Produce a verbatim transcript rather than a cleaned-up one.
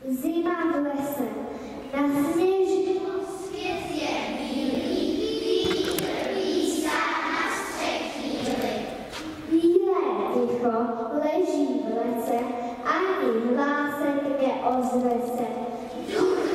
Zima v lese, na sněží. Svět je bílý, vítr lísá na střech chvíli. Bílé ticho leží v lese, ani hlásek neozve se. Duch